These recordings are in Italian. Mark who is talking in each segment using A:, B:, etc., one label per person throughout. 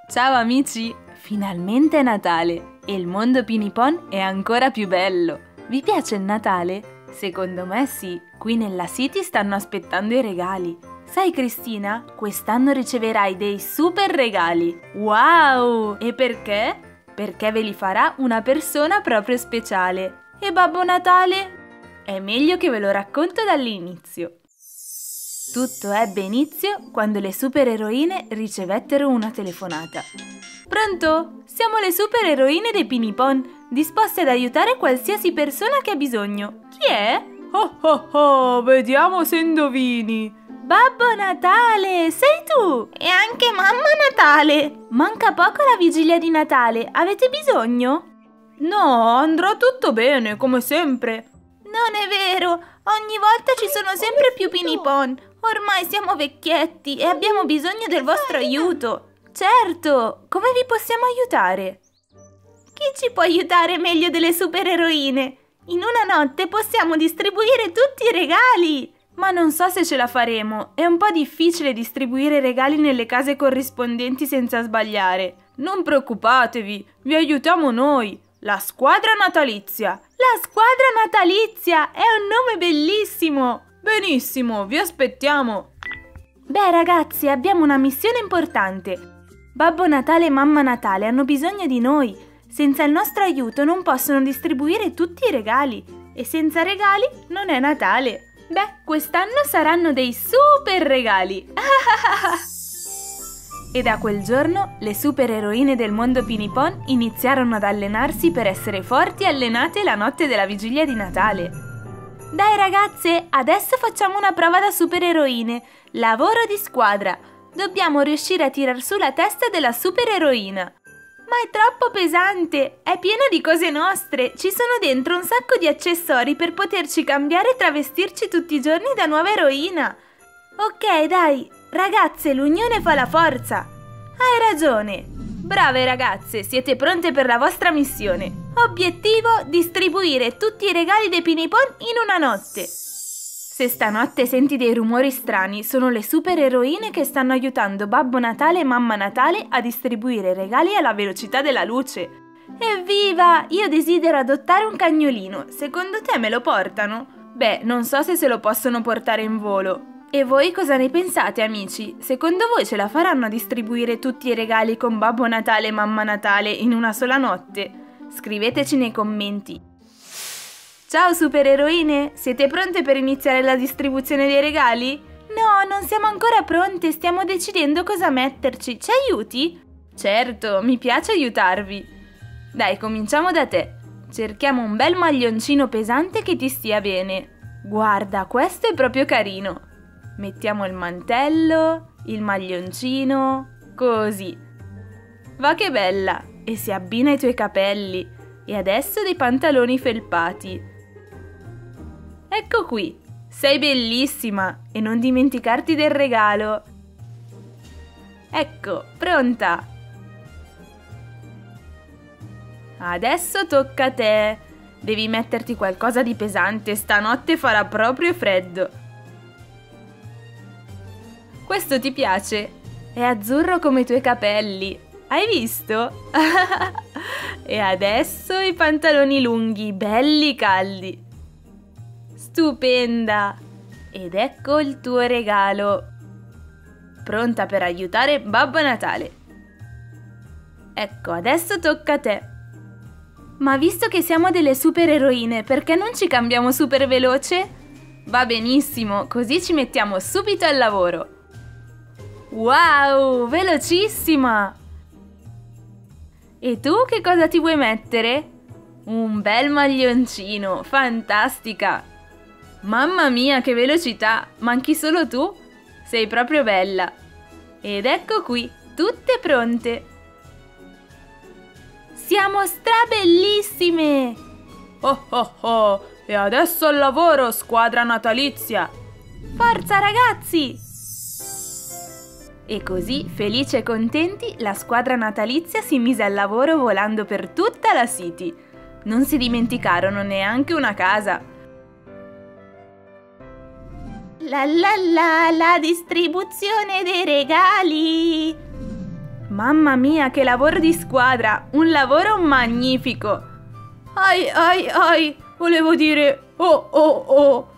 A: Ciao amici! Finalmente è Natale e il mondo Pinipon è ancora più bello. Vi piace il Natale? Secondo me sì, qui nella City stanno aspettando i regali. Sai Cristina, quest'anno riceverai dei super regali. Wow! E perché? Perché ve li farà una persona proprio speciale. E Babbo Natale? È meglio che ve lo racconto dall'inizio. Tutto ebbe inizio quando le supereroine ricevettero una telefonata. Pronto? Siamo le supereroine dei Pinipon, disposte ad aiutare qualsiasi persona che ha bisogno. Chi è? Oh oh oh, vediamo se indovini. Babbo Natale, sei tu! E anche Mamma Natale! Manca poco la vigilia di Natale, avete bisogno? No, andrà tutto bene, come sempre. Non è vero, ogni volta ci sono sempre più Pinipon. Ormai siamo vecchietti e abbiamo bisogno del vostro aiuto. Certo, come vi possiamo aiutare? Chi ci può aiutare meglio delle supereroine? In una notte possiamo distribuire tutti i regali. Ma non so se ce la faremo, è un po' difficile distribuire regali nelle case corrispondenti senza sbagliare. Non preoccupatevi, vi aiutiamo noi. La squadra natalizia! La squadra natalizia! È un nome bellissimo! Benissimo, vi aspettiamo! Beh ragazzi, abbiamo una missione importante. Babbo Natale e Mamma Natale hanno bisogno di noi. Senza il nostro aiuto non possono distribuire tutti i regali. E senza regali non è Natale. Beh, quest'anno saranno dei super regali! E da quel giorno le supereroine del mondo Pinipon iniziarono ad allenarsi per essere forti e allenate la notte della vigilia di Natale. Dai ragazze, adesso facciamo una prova da supereroine. Lavoro di squadra. Dobbiamo riuscire a tirar su la testa della supereroina. Ma è troppo pesante, è piena di cose nostre. Ci sono dentro un sacco di accessori per poterci cambiare e travestirci tutti i giorni da nuova eroina. Ok, dai, ragazze, l'unione fa la forza. Hai ragione. Brave ragazze, siete pronte per la vostra missione. Obiettivo: distribuire tutti i regali dei Pinipon in una notte. Se stanotte senti dei rumori strani, sono le supereroine che stanno aiutando Babbo Natale e Mamma Natale a distribuire i regali alla velocità della luce. Evviva! Io desidero adottare un cagnolino. Secondo te me lo portano? Beh, non so se lo possono portare in volo. E voi cosa ne pensate, amici? Secondo voi ce la faranno a distribuire tutti i regali con Babbo Natale e Mamma Natale in una sola notte? Scriveteci nei commenti. Ciao supereroine, siete pronte per iniziare la distribuzione dei regali? No, non siamo ancora pronte, stiamo decidendo cosa metterci. Ci aiuti? Certo, mi piace aiutarvi. Dai, cominciamo da te. Cerchiamo un bel maglioncino pesante che ti stia bene. Guarda, questo è proprio carino. Mettiamo il mantello, il maglioncino, così. Va che bella! E si abbina ai tuoi capelli. E adesso dei pantaloni felpati. Ecco qui, sei bellissima! E non dimenticarti del regalo. Ecco, pronta! Adesso tocca a te. Devi metterti qualcosa di pesante, stanotte farà proprio freddo. Questo ti piace? È azzurro come i tuoi capelli. Hai visto? E adesso i pantaloni lunghi, belli caldi. Stupenda! Ed ecco il tuo regalo. Pronta per aiutare Babbo Natale. Ecco, adesso tocca a te. Ma visto che siamo delle supereroine, perché non ci cambiamo super veloce? Va benissimo, così ci mettiamo subito al lavoro. Wow, velocissima! E tu che cosa ti vuoi mettere? Un bel maglioncino, fantastica! Mamma mia, che velocità! Manchi solo tu? Sei proprio bella! Ed ecco qui, tutte pronte! Siamo strabellissime! Oh oh oh! E adesso al lavoro, squadra natalizia! Forza ragazzi! E così, felici e contenti, la squadra natalizia si mise al lavoro volando per tutta la City. Non si dimenticarono neanche una casa. La distribuzione dei regali! Mamma mia, che lavoro di squadra! Un lavoro magnifico! Ai, volevo dire oh!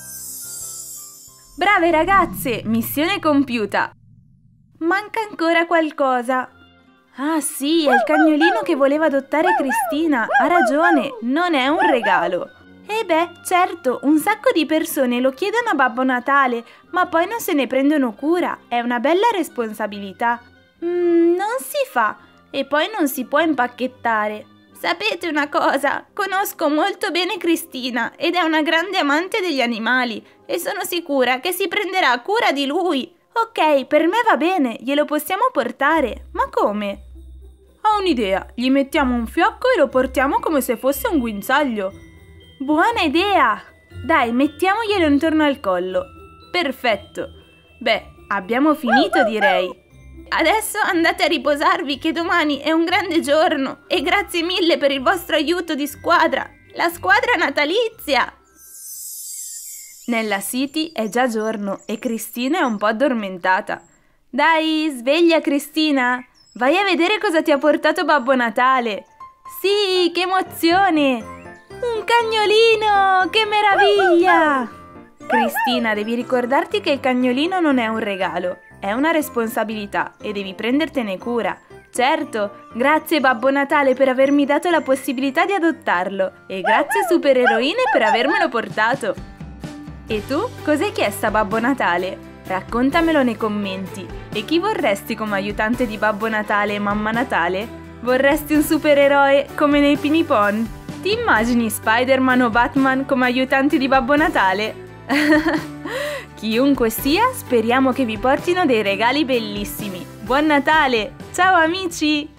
A: Brave ragazze, missione compiuta! Manca ancora qualcosa. Ah sì, è il cagnolino che voleva adottare Cristina. Ha ragione, non è un regalo. Certo, un sacco di persone lo chiedono a Babbo Natale, ma poi non se ne prendono cura. È una bella responsabilità. Non si fa. E poi non si può impacchettare. Sapete una cosa? Conosco molto bene Cristina ed è una grande amante degli animali e sono sicura che si prenderà cura di lui. Ok, per me va bene, glielo possiamo portare. Ma come? Ho un'idea, gli mettiamo un fiocco e lo portiamo come se fosse un guinzaglio. Buona idea! Dai, mettiamoglielo intorno al collo. Perfetto. Beh, abbiamo finito, direi. Adesso andate a riposarvi che domani è un grande giorno e grazie mille per il vostro aiuto di squadra, la squadra natalizia! Nella City è già giorno e Cristina è un po' addormentata. Dai, sveglia Cristina! Vai a vedere cosa ti ha portato Babbo Natale! Sì, che emozione! Un cagnolino! Che meraviglia! Cristina, devi ricordarti che il cagnolino non è un regalo. È una responsabilità e devi prendertene cura. Certo, grazie Babbo Natale per avermi dato la possibilità di adottarlo e grazie supereroine per avermelo portato. E tu, cos'hai chiesto a Babbo Natale? Raccontamelo nei commenti. E chi vorresti come aiutante di Babbo Natale e Mamma Natale? Vorresti un supereroe come nei Pinipon? Ti immagini Spider-Man o Batman come aiutanti di Babbo Natale? Chiunque sia, speriamo che vi portino dei regali bellissimi. Buon Natale! Ciao amici!